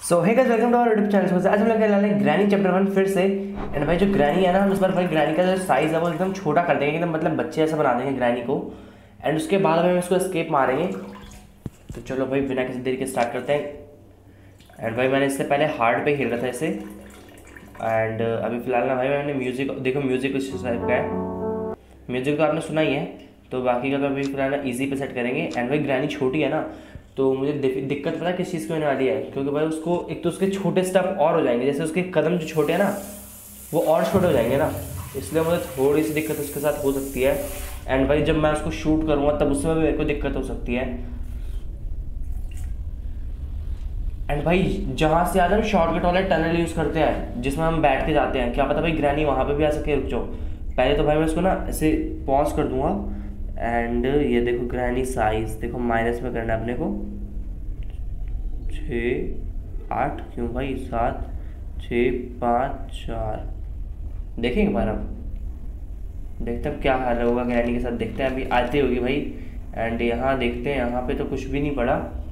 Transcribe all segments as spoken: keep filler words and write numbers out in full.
So hey guys, welcome to our YouTube channel. आज हम लोग खेलने वाले ग्रैनी चैप्टर वन फिर से। एंड भाई जो ग्रैनी है ना, हम इस बार भाई ग्रैनी का जो साइज है वो एकदम छोटा कर देंगे, एकदम मतलब बच्चे ऐसा बना देंगे ग्रैनी को। एंड उसके बाद हम इसको एस्केप मारेंगे। तो चलो भाई बिना किसी देरी के स्टार्ट करते हैं। एंड भाई मैंने इससे पहले हार्ड पे खेल रहा था इसे। एंड अभी फिलहाल ना भाई मैंने म्यूजिक देखो, म्यूजिक उस टाइप का है। म्यूजिक तो आपने सुना ही है, तो बाकी का तो अभी फिलहाल ना ईजी पे सेट करेंगे। एंड भाई ग्रैनी छोटी है ना, तो मुझे दिक्कत पता है किस चीज़ की होने वाली है, क्योंकि भाई उसको एक तो उसके छोटे स्टेप और हो जाएंगे, जैसे उसके कदम जो छोटे हैं ना वो और छोटे हो जाएंगे ना, इसलिए मुझे थोड़ी सी दिक्कत उसके साथ हो सकती है। एंड भाई जब मैं उसको शूट करूँगा तब उसमें भी मेरे को दिक्कत हो सकती है। एंड भाई जहाँ से ज़्यादा हम शॉर्टकट वाला टनल यूज़ करते हैं जिसमें हम बैठ के जाते हैं, क्या पता भाई ग्रैनी वहाँ पे भी आ सके। रुक जाओ, पहले तो भाई मैं इसको ना ऐसे पॉज कर दूंगा। एंड ये देखो ग्रैनी साइज देखो, माइनस में करना है अपने को। छः आठ क्यों भाई, सात छः पाँच चार। देखेंगे बार अब देखते हैं क्या हाल होगा ग्रैनी के साथ, देखते हैं अभी आती होगी भाई। एंड यहाँ देखते हैं, यहाँ पे तो कुछ भी नहीं पड़ा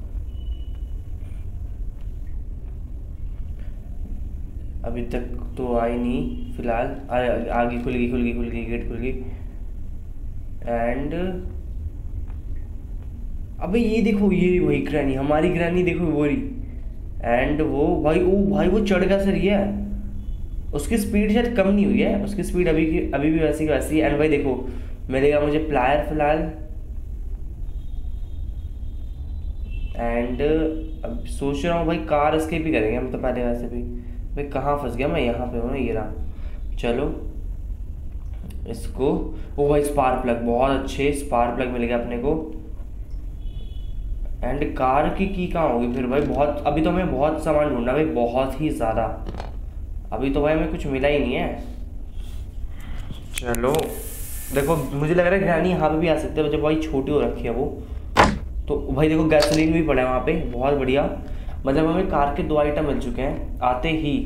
अभी तक, तो आई नहीं फिलहाल। आगे खुल गई खुल गई खुल गई गेट खुल गई। एंड अबे ये देखो, ये वही ग्रैनी, हमारी ग्रैनी देखो वो रही। एंड वो भाई ओ भाई वो चढ़ गया सर, ये है उसकी स्पीड शायद कम नहीं हुई है, उसकी स्पीड अभी की अभी भी वैसी की वैसी। एंड भाई देखो मिलेगा मुझे प्लायर फिलहाल। एंड अब सोच रहा हूँ भाई कार एस्केप भी करेंगे हम तो पहले वैसे भी। भाई कहाँ फंस गया मैं, यहाँ पे हूँ ना, ये रहा। चलो इसको, ओ भाई स्पार्क प्लग, बहुत अच्छे स्पार्क प्लग मिल गया अपने को। एंड कार की की कहाँ होगी फिर भाई, बहुत अभी तो हमें बहुत सामान ढूंढना भाई, बहुत ही ज़्यादा। अभी तो भाई हमें कुछ मिला ही नहीं है। चलो देखो, मुझे लग रहा है ग्रैनी यहाँ पे भी आ सकते हैं जब भाई छोटी हो रखी है वो। तो भाई देखो गैसोलीन भी पड़ा है वहाँ पे, बहुत बढ़िया। मतलब हमें कार के दो आइटम मिल चुके हैं आते ही।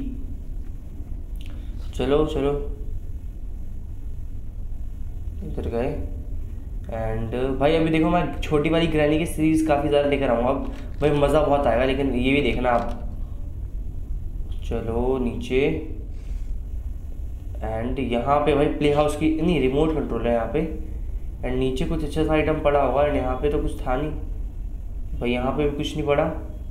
चलो चलो इधर गए। एंड भाई अभी देखो मैं छोटी वाली ग्रैनी की सीरीज़ काफ़ी ज़्यादा लेकर आऊँगा अब भाई, मज़ा बहुत आएगा। लेकिन ये भी देखना आप। चलो नीचे। एंड यहाँ पे भाई प्ले हाउस की नहीं, रिमोट कंट्रोल है यहाँ पे। एंड नीचे कुछ अच्छा सा आइटम पड़ा हुआ है, यहाँ पे तो कुछ था नहीं भाई, यहाँ पे भी कुछ नहीं पड़ा।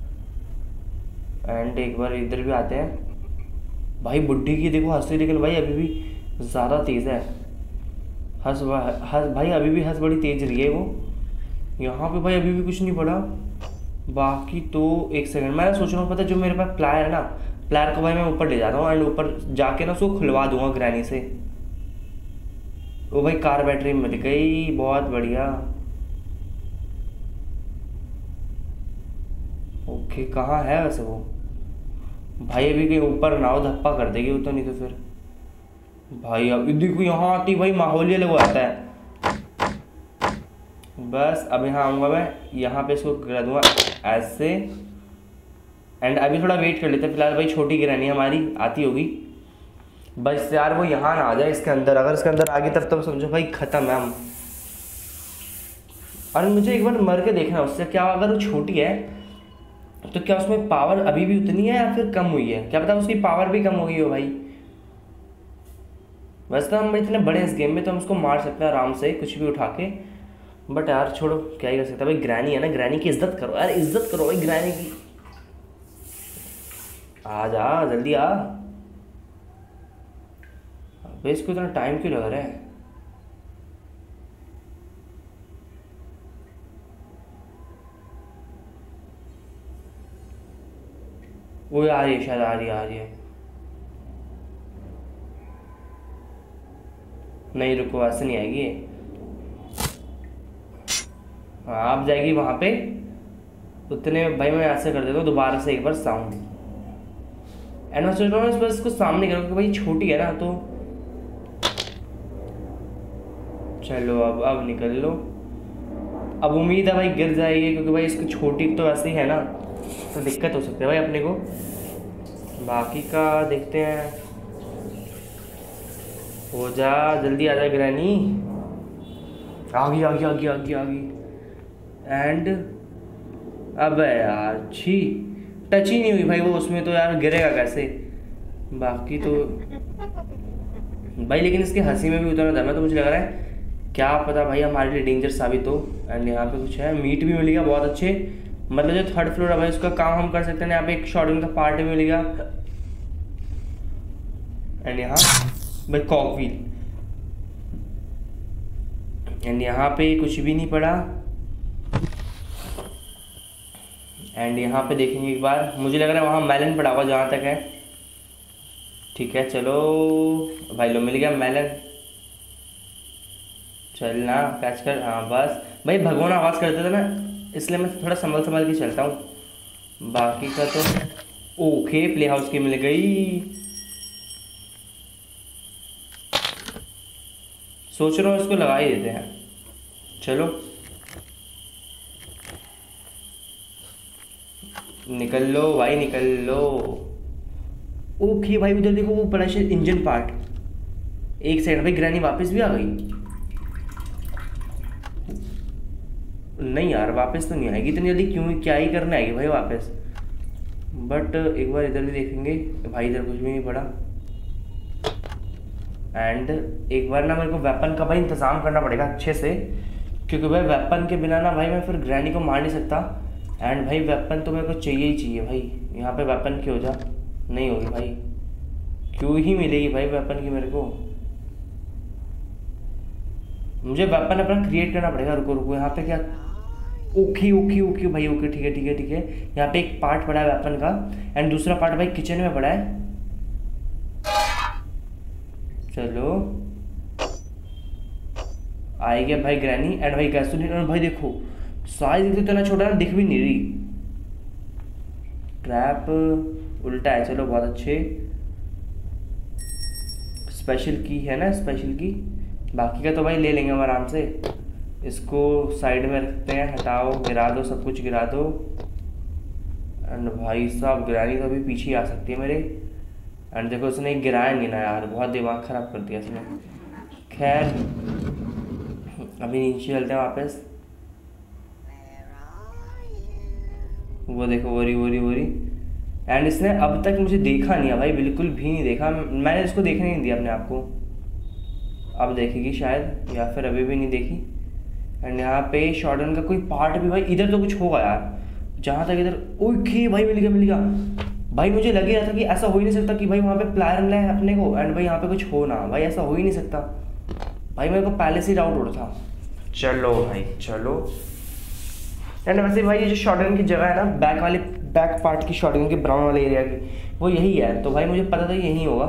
एंड एक बार इधर भी आते हैं। भाई बुड्ढी की देखो हंसी, लेकिन भाई अभी भी ज़्यादा तेज़ है हंस हंस भाई, अभी भी हंस बड़ी तेज रही है वो। यहाँ पे भाई अभी भी कुछ नहीं पड़ा बाकी तो। एक सेकंड, मैं सोच रहा हूँ पता, जो मेरे पास प्लायर है ना, प्लायर को भाई मैं ऊपर ले जाता हूँ। एंड ऊपर जाके ना उसको खुलवा दूंगा ग्रैनी से। वो भाई कार बैटरी मिल गई, बहुत बढ़िया। ओके कहाँ है वैसे वो भाई, अभी कहीं ऊपर ना हो, धप्पा कर देगी वो तो, नहीं तो फिर भाई अब देखो यहाँ आती भाई माहौल ही अलग आता है। बस अब यहाँ आऊँगा मैं, यहाँ पे इसको गिरा दूँगा ऐसे। एंड अभी थोड़ा वेट कर लेते हैं फिलहाल भाई, छोटी ग्रैनी हमारी आती होगी। बस यार वो यहाँ ना आ जाए इसके अंदर, अगर इसके अंदर आ गई तब तो समझो भाई ख़त्म है हम। और मुझे एक बार मर के देखना उससे, क्या अगर वो छोटी है तो क्या उसमें पावर अभी भी उतनी है या फिर कम हुई है, क्या पता उसकी पावर भी कम हो गई हो भाई। वैसे तो हम इतने बड़े इस गेम में तो हम उसको मार सकते हैं आराम से कुछ भी उठा के। बट यार छोड़ो, क्या ही कर सकते हैं भाई, ग्रैनी है ना, ग्रैनी की इज्जत करो यार, इज्जत करो भाई ग्रैनी की। आ जा जल्दी आ। अबे इसको इतना टाइम क्यों लग रहा है। वो आ रही है शायद, आ रही है आ रही है। नहीं रुको, ऐसे नहीं आएगी। हाँ आप जाएगी वहाँ पे उतने भाई, मैं ऐसे कर देता हूँ दोबारा से एक बार साउंड। एंड मैं सोच रहा हूँ बस इसको सामने करूँ, क्योंकि भाई छोटी है ना तो। चलो अब अब निकल लो। अब उम्मीद है भाई गिर जाएगी, क्योंकि भाई इसकी छोटी तो ऐसे ही है ना, तो दिक्कत हो सकती है भाई अपने को। बाकी का देखते हैं। हो जा जल्दी, आ जा ग्रैनी। आ गई आ गई आ गई आ गई आ गई। एंड अब यार छी, टच ही नहीं हुई भाई वो उसमें, तो यार गिरेगा कैसे। बाकी तो भाई लेकिन इसकी हंसी में भी उतना दम है, तो मुझे लग रहा है क्या पता भाई हमारे लिए डेंजर साबित हो। एंड यहाँ पे कुछ है, मीट भी मिलेगा बहुत अच्छे, मतलब जो थर्ड फ्लोर है भाई उसका काम हम कर सकते हैं। यहाँ पे एक शॉटगन का पार्ट भी मिलेगा। एंड यहाँ भाई कॉकव्हील। एंड यहाँ पे कुछ भी नहीं पड़ा। एंड यहाँ पे देखेंगे एक बार, मुझे लग रहा है वहाँ मेलन पड़ा होगा जहाँ तक है। ठीक है चलो भाई, लो मिल गया मेलन। चलना कैच कर, हाँ बस भाई भगवान आवाज़ करते थे ना, इसलिए मैं थोड़ा संभल संभल के चलता हूँ। बाकी का तो ओके, प्ले हाउस की मिल गई। सोच रहा हूँ इसको लगा ही देते हैं। चलो निकल लो भाई निकल लो। ओके भाई उधर देखो वो पड़ा है इंजन पार्ट। एक सेकंड भाई, ग्रैनी वापस भी आ गई? नहीं यार वापस तो नहीं आएगी इतनी जल्दी, क्यों क्या ही करने आएगी भाई वापस। बट एक बार इधर भी देखेंगे भाई, इधर कुछ भी नहीं पड़ा। एंड एक बार ना मेरे को वेपन का भाई इंतज़ाम करना पड़ेगा अच्छे से, क्योंकि भाई वेपन के बिना ना भाई मैं फिर ग्रैनी को मार नहीं सकता। एंड भाई वेपन तो मेरे को चाहिए ही चाहिए भाई। यहाँ पे वेपन की हो जा नहीं होगी भाई, क्यों ही मिलेगी भाई वेपन की मेरे को। मुझे वेपन अपना क्रिएट करना पड़ेगा। रुको रुको, यहाँ पे क्या, ओके ओके ओके भाई ओके, ठीक है ठीक है ठीक है। यहाँ पे एक पार्ट पड़ा है वेपन का, एंड दूसरा पार्ट भाई किचन में पड़ा है। चलो आई गया भाई ग्रैनी। एंड भाई गैसोलीन, भाई देखो साइज इतना छोटा ना, दिख भी नहीं रही। ट्रैप उल्टा है, चलो बहुत अच्छे। स्पेशल की है ना, स्पेशल की। बाकी का तो भाई ले लेंगे हम आराम से। इसको साइड में रखते हैं, हटाओ, गिरा दो, सब कुछ गिरा दो। एंड भाई साहब ग्रैनी तो अभी पीछे आ सकती है मेरे। एंड देखो उसने गिराया नहीं ना यार, बहुत दिमाग ख़राब कर दिया इसने। खैर अभी नीचे चलते हैं वापस। वो देखो वोरी वोरी वोरी। एंड इसने अब तक मुझे देखा नहीं है भाई, बिल्कुल भी नहीं देखा। मैंने इसको देखने नहीं दिया अपने आप को। अब देखेगी शायद, या फिर अभी भी नहीं देखी। एंड यहाँ पे शॉटगन का कोई पार्ट भी भाई, इधर तो कुछ होगा यार। जहाँ तक इधर, ओके भाई मिल गया मिल गया भाई। मुझे लग रहा था कि ऐसा हो ही नहीं सकता कि भाई वहाँ पे प्लायर मिला है अपने को, एंड भाई यहाँ पे कुछ हो ना भाई, ऐसा हो ही नहीं सकता भाई। मेरे को पहले से ही डाउट हो रहा था। चलो भाई चलो। एंड वैसे भाई ये जो शॉटगन की जगह है ना, बैक वाले बैक पार्ट की शॉटगन के ब्राउन वाले एरिया की, वो यही है। तो भाई मुझे पता था यही होगा।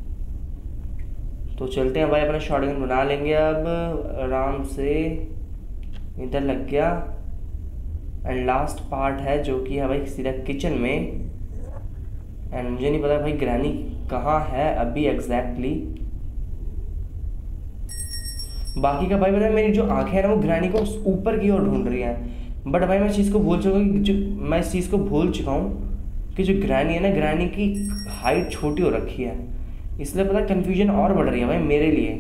तो चलते हैं भाई, अपना शॉटगन बना लेंगे अब आराम से। इधर लग गया। एंड लास्ट पार्ट है जो कि है भाई सीधा किचन में। एंड मुझे नहीं पता भाई ग्रैनी कहाँ है अभी एग्जैक्टली। बाकी का भाई पता, मेरी जो आंखें हैं ना वो ग्रैनी को ऊपर की ओर ढूंढ रही हैं। बट भाई मैं इस चीज़ को भूल चुका हूँ कि जो मैं इस चीज़ को भूल चुका हूँ कि जो ग्रैनी है ना, ग्रैनी की हाइट छोटी हो रखी है, इसलिए पता कन्फ्यूजन और बढ़ रही है भाई मेरे लिए।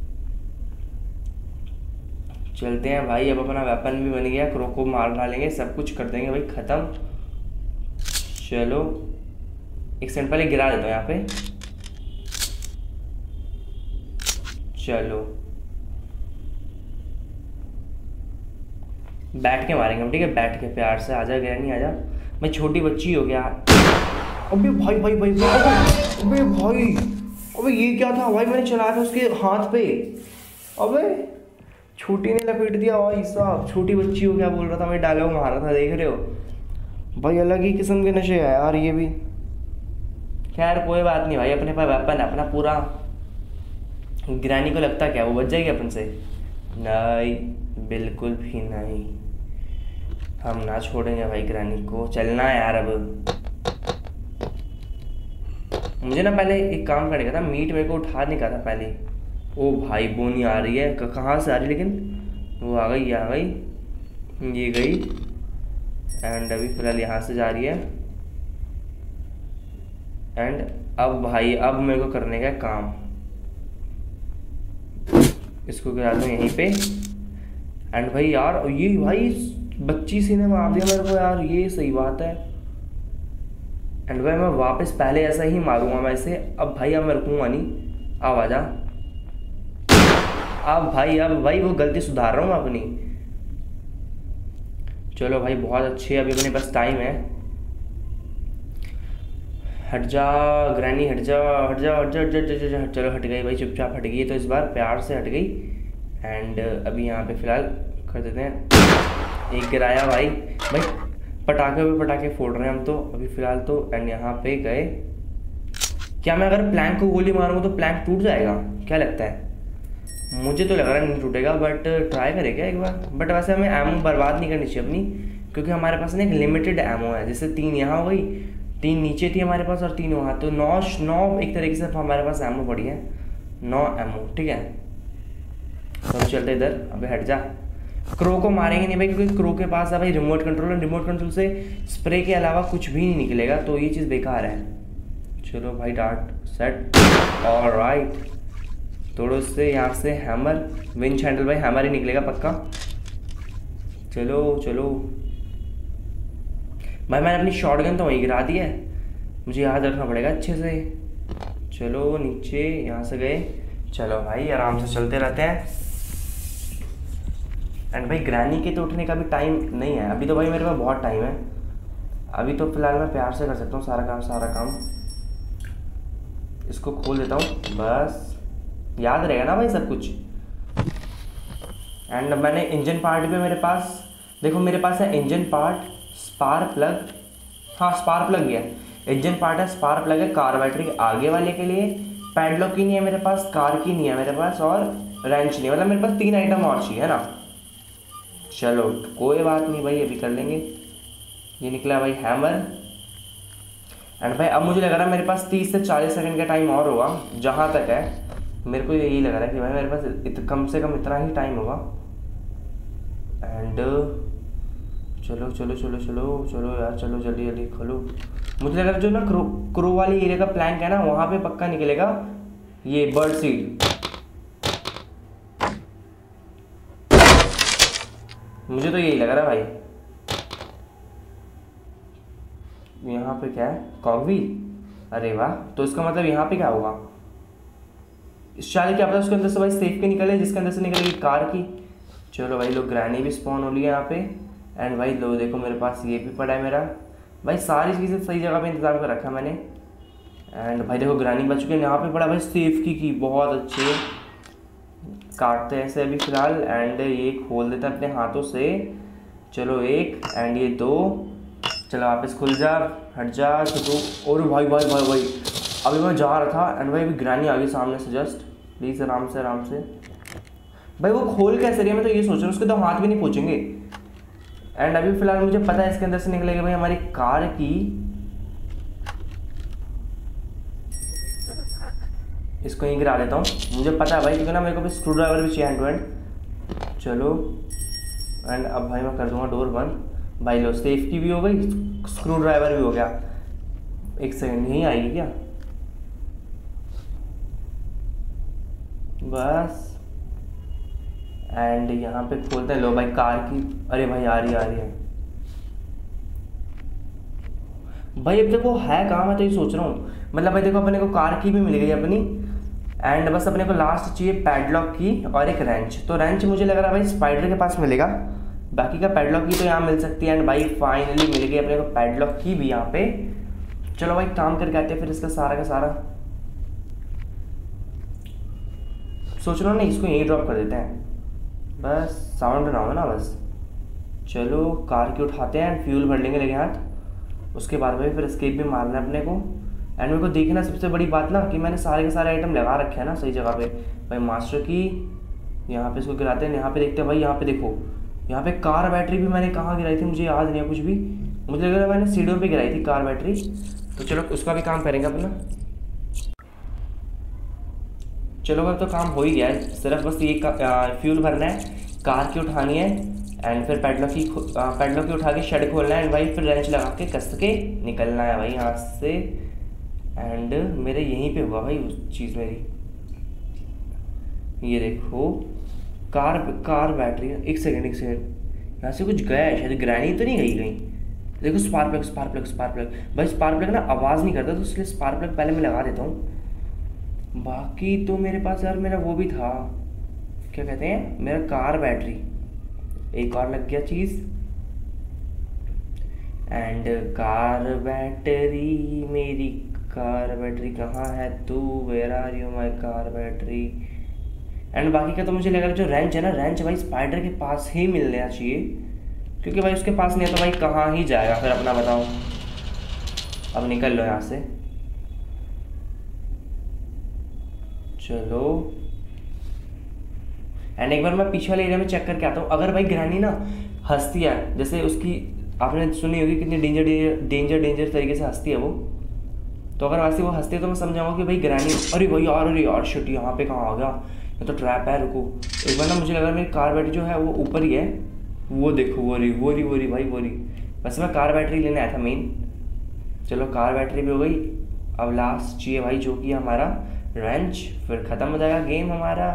चलते हैं भाई, अब अपना वेपन भी बन गया, क्रो को मार खा लेंगे, सब कुछ कर देंगे भाई ख़त्म। चलो एक सेकंड पहले गिरा देता हूँ यहाँ पे। चलो बैठ के मारेंगे हम, ठीक है, बैठ के प्यार से। आजा ग्रैनी आजा, मैं छोटी बच्ची हो गया। अबे भाई भाई भाई अबे भाई, अबे ये क्या था भाई, मैंने चलाया था उसके हाथ पे। अबे छोटी ने लपेट दिया भाई साहब, छोटी बच्ची हो क्या बोल रहा था मैं, डायलॉग मार रहा था, देख रहे हो भाई। अलग ही किस्म के नशे है यार ये भी। खैर कोई बात नहीं भाई, अपने पास वेपन है अपना पूरा। ग्रैनी को लगता क्या वो बच जाएगी अपन से? नहीं बिल्कुल भी नहीं, हम ना छोड़ेंगे भाई ग्रैनी को। चलना है यार अब। मुझे ना पहले एक काम करने का था, मीट मेरे को उठा नहीं का था पहले। ओ भाई बोनी आ रही है, कहाँ से आ रही है लेकिन? वो आ गई, आ गई, ये गई। एंड अभी फिलहाल यहाँ से जा रही है। एंड अब भाई अब मेरे को करने का काम, इसको गिरा दूँ यहीं पे। एंड भाई यार ये भाई बच्ची सी ने मार दिया मेरे को यार, ये सही बात है। एंड भाई मैं वापस पहले ऐसा ही मारूंगा मैं इसे। अब भाई अब मैं रुकूंगा नहीं, अब आ जा। अब भाई अब भाई वो गलती सुधार रहा हूँ मैं अपनी। चलो भाई बहुत अच्छे, अभी अपने पास टाइम है। हट जा ग्रैनी, हट जा हट जा हट जा हट जा हट जा, हट। चलो हट गई भाई, चुपचाप हट गई है तो इस बार प्यार से हट गई। एंड अभी यहाँ पे फिलहाल कर देते हैं एक गिराया भाई। भाई पटाखे पे पटाखे फोड़ रहे हैं हम तो अभी फिलहाल तो। एंड यहाँ पे गए। क्या मैं अगर प्लैंक को गोली मारूंगा तो प्लैंक टूट जाएगा, क्या लगता है? मुझे तो लग रहा है नहीं टूटेगा, बट ट्राई करें क्या एक बार। बट वैसे हमें एमो बर्बाद नहीं करनी चाहिए अपनी, क्योंकि हमारे पास ना एक लिमिटेड एमो है। जैसे तीन यहाँ हो गई, तीन नीचे थी हमारे पास और तीन वहाँ, तो नौ नौ एक तरीके से हमारे पास एमो पड़ी है, नौ एमो। ठीक है तो चलते इधर। अबे हट जा, क्रो को मारेंगे नहीं भाई, क्योंकि क्रो के पास है भाई रिमोट कंट्रोल, और रिमोट कंट्रोल से स्प्रे के अलावा कुछ भी नहीं निकलेगा, तो ये चीज़ बेकार है। चलो भाई डार्ट सेट, ऑलराइट। तोड़ो इससे यहाँ से हैमर, विंच हैंडल भाई हैमर ही निकलेगा पक्का। चलो चलो भाई, मैंने अपनी शॉटगन तो वहीं गिरा दी है, मुझे याद रखना पड़ेगा अच्छे से। चलो नीचे यहाँ से गए। चलो भाई आराम से चलते रहते हैं। एंड भाई ग्रैनी के तो उठने का भी टाइम नहीं है अभी तो भाई, मेरे पास बहुत टाइम है अभी तो। फिलहाल मैं प्यार से कर सकता हूँ सारा काम सारा काम। इसको खोल देता हूँ बस, याद रहेगा ना भाई सब कुछ। एंड मैंने इंजन पार्ट भी मेरे पास, देखो मेरे पास है इंजन पार्ट, स्पार्क प्लग, हाँ स्पार्क प्लग भी है, इंजन पार्ट है, स्पार्क प्लग है, कार बैटरी के आगे वाले के लिए, पैडलॉक की नहीं है मेरे पास, कार की नहीं है मेरे पास, और रेंच नहीं, मतलब मेरे पास तीन आइटम और चाहिए है ना। चलो कोई बात नहीं भाई, अभी कर लेंगे। ये निकला भाई हैमर। एंड भाई अब मुझे लग रहा है मेरे पास तीस से चालीस सेकंड का टाइम और होगा, जहाँ तक है मेरे को यही लग रहा है कि भाई मेरे पास इत, कम से कम इतना ही टाइम होगा। एंड चलो चलो चलो चलो चलो यार, चलो जल्दी जल्दी खोलो। मुझे लग रहा है जो ना क्रो क्रो वाली एरिया का प्लैंक है ना, वहाँ पे पक्का निकलेगा ये बर्ड सीड। मुझे तो यही लग रहा है भाई। यहाँ पे क्या है, कॉकव्हील, अरे वाह। तो इसका मतलब यहाँ पे क्या होगा, शायद क्या पता उसके अंदर से भाई सेफ के निकले, जिसके अंदर से निकलेगी कार की। चलो भाई लोग ग्रैनी भी स्पॉन हो रही है यहाँ पे। एंड भाई लो देखो मेरे पास ये भी पड़ा है मेरा भाई, सारी चीज़ें सही जगह पे इंतजाम कर रखा मैंने। एंड भाई देखो ग्रैनी बच चुकी है, यहाँ पे पड़ा भाई सेफ की की, बहुत अच्छे। काटते हैं ऐसे अभी फिलहाल। एंड ये खोल देते हैं अपने हाथों से। चलो एक, एंड ये दो। चलो वापस खुल जा, हट जा छोटू। और भाई भाई भाई भाई अभी मैं जा रहा था एंड भाई अभी ग्रैनी आ गई सामने से जस्ट। प्लीज़ आराम से आराम से भाई। वो खोल कैसे रही है, मैं तो ये सोच रहा हूँ, उसके तो हाथ भी नहीं पहुँचेंगे। एंड अभी फिलहाल मुझे पता है इसके अंदर से निकलेगी भाई हमारी कार की। इसको यहीं गिरा देता हूँ, मुझे पता है भाई, क्योंकि ना मेरे को भी स्क्रू ड्राइवर भी चाहिए हैंड टू हैंड। चलो एंड अब भाई मैं कर दूंगा डोर बंद। भाई लो सेफ की भी हो गई, स्क्रू ड्राइवर भी हो गया। एक सेकंड, यहीं आएगी क्या बस। एंड यहाँ पे खोलते हैं, लो भाई कार की। अरे भाई आ रही आ रही है भाई। अब देखो है कहाँ, मैं तो ये सोच रहा हूँ, मतलब भाई देखो अपने को कार की भी मिल गई अपनी। एंड बस अपने को लास्ट चाहिए पैडलॉक की और एक रेंच। तो रेंच मुझे लग रहा है भाई स्पाइडर के पास मिलेगा, बाकी का पैडलॉक की तो यहाँ मिल सकती है। एंड भाई फाइनली मिल गई अपने को पैडलॉक की भी यहाँ पे। चलो भाई काम करके आते हैं फिर इसका सारा का सारा। सोच रहा हूँ नहीं, इसको यहीं ड्रॉप कर देते हैं बस, साउंड ना हो ना बस। चलो कार की उठाते हैं, फ्यूल भर लेंगे लगे हाथ। उसके बाद भाई फिर स्केप भी मारना है अपने को। एंड मेरे को देखना सबसे बड़ी बात ना कि मैंने सारे के सारे आइटम लगा रखे हैं ना सही जगह पे। भाई मास्टर की यहाँ पे इसको गिराते हैं, यहाँ पे देखते हैं भाई, यहाँ पे देखो यहाँ पे कार बैटरी भी मैंने कहाँ गिराई थी मुझे याद नहीं है कुछ भी। मुझे लग रहा है मैंने सीढ़ियों पे गिराई थी कार बैटरी। तो चलो उसका भी काम करेंगे अपना। चलो अगर तो काम हो ही गया है, सिर्फ बस ये फ्यूल भरना है, कार की उठानी है, एंड फिर पैडलॉक की पैडलॉक की उठा के शेड खोलना है। एंड भाई फिर रेंच लगा के कस के निकलना है भाई यहाँ से। एंड मेरे यहीं पे हुआ भाई उस चीज़ मेरी, ये देखो कार कार बैटरी। एक सेकंड एक सेकंड, यहाँ से कुछ गया है शायद, ग्रैनी तो नहीं गई कहीं। देखो spark plug spark plug spark plug भाई स्पार्क प्लग ना आवाज़ नहीं करता, तो इसलिए स्पार्क प्लग पहले मैं लगा देता हूँ। बाकी तो मेरे पास यार मेरा वो भी था, क्या कहते हैं, मेरा कार बैटरी, एक और लग गया चीज़। एंड कार बैटरी, मेरी कार बैटरी कहाँ है तू, where are you my car battery. And बाकी का तो मुझे लग रहा है जो रेंच है ना, रेंच भाई स्पाइडर के पास ही मिलना चाहिए, क्योंकि भाई उसके पास नहीं है तो भाई कहाँ ही जाएगा फिर, अपना बताओ। अब निकल लो यहाँ से, चलो। एंड एक बार मैं पीछे वाले एरिया में चेक करके आता हूँ, अगर भाई ग्रैनी ना हंसती है, जैसे उसकी आपने सुनी होगी कितनी डेंजर डेंजर डेंजर तरीके से हंसती है वो, तो अगर वैसे वो हंसती है तो मैं समझाऊंगा कि भाई ग्रैनी, अरे भाई यार अरे यार शिट, यहाँ पे कहाँ आ गया, ये तो ट्रैप है, रुको। एक बार ना मुझे लगा मेरी कार बैटरी जो है वो ऊपर ही है, वो देखो वो रही वो रही वो रही भाई वो रही। वैसे मैं कार बैटरी लेने आया था मेन, चलो कार बैटरी भी हो गई। अब लास्ट चाहिए भाई जो कि हमारा रेंच, फिर ख़त्म हो जाएगा गेम हमारा।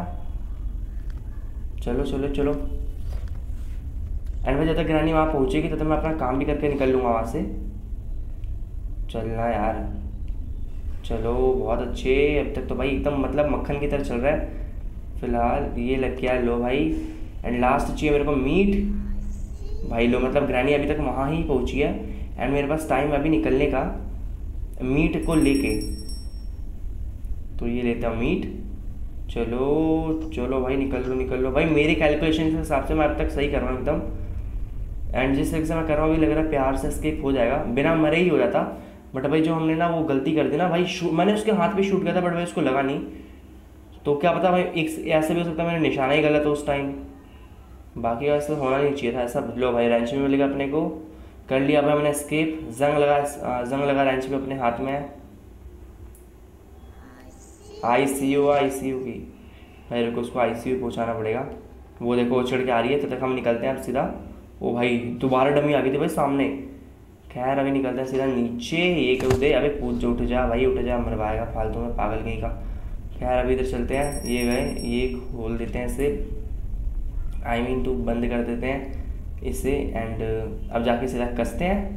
चलो चलो चलो। एंड भाई जब तक ग्रैनी वहाँ पहुँचेगी तब तक मैं अपना काम भी करके निकल लूँगा वहाँ से। चलना यार, चलो बहुत अच्छे। अब तक तो भाई एकदम मतलब मक्खन की तरह चल रहा है। फिलहाल ये लग गया, लो भाई। एंड लास्ट चाहिए मेरे को मीट भाई, लो मतलब ग्रैनी अभी तक वहाँ ही पहुँची है एंड मेरे पास टाइम अभी निकलने का मीट को लेके, तो ये लेता हूँ मीट। चलो चलो भाई निकल लो निकल लो भाई, मेरे कैलकुलेशन के हिसाब से मैं अब तक सही कर रहा हूँ एकदम। एंड जिस तरीके से मैं कर रहा हूँ अभी लग रहा है प्यार से स्केप हो जाएगा, बिना मरे ही हो जाता। बट भाई जो हमने ना वो गलती कर दी ना भाई, शूट मैंने उसके हाथ पे शूट किया था बट भाई उसको लगा नहीं, तो क्या पता भाई एक ऐसे भी हो सकता है मेरा निशाना ही गलत हो उस टाइम। बाकी ऐसा होना नहीं चाहिए था ऐसा। लो भाई रेंच में मिलेगा अपने को, कर लिया भाई हमने स्केप। जंग लगा जंग लगा रेंच में अपने हाथ में। आई सी यू आई सी यू की भाई, रुको उसको आई सी यू पहुँचाना पड़ेगा। वो देखो वो चढ़ के आ रही है, तब तक हम निकलते हैं अब सीधा। ओ भाई दोबारा डमी आ गई थी भाई सामने। खैर अभी निकलते हैं सीधा नीचे। ये क्यों दे, अबे कूद जो, उठ जा भाई उठ जा, मरवाएगा फालतू में पागल कहीं का। खैर अभी इधर चलते हैं, ये गए, ये खोल देते हैं इसे, आई मीन टू बंद कर देते हैं इसे। एंड अब जाके सीधा कसते हैं।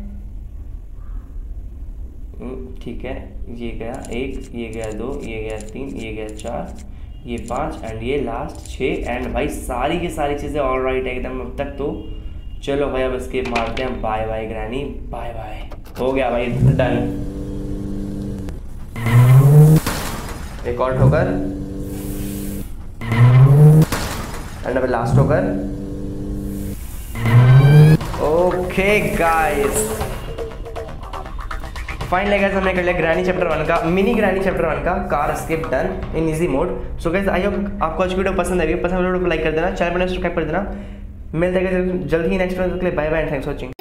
ठीक है, ये गया एक, ये गया दो, ये गया तीन, ये गया चार, ये पाँच एंड ये लास्ट छः। एंड भाई सारी की सारी चीज़ें ऑल राइट है एकदम अब तक। तो चलो भाई अब स्केप मारते हैं। Bye bye Granny, bye bye. हो गया भाई डन। एक और ठोकर एंड अब लास्ट ठोकर। ओके गाइस, फाइनली गाइस हमने कर लिया ग्रैनी चैप्टर वन का, मिनी ग्रैनी चैप्टर वन का car escape done in easy mode. So guys I hope आपको आज की वीडियो पसंद आई। पसंद वीडियो को लाइक कर देना, चैनल पर सब्सक्राइब कर देना। मिलते हैं जल्द ही नेक्स्ट वीडियो के लिए। Bye bye and thanks for watching.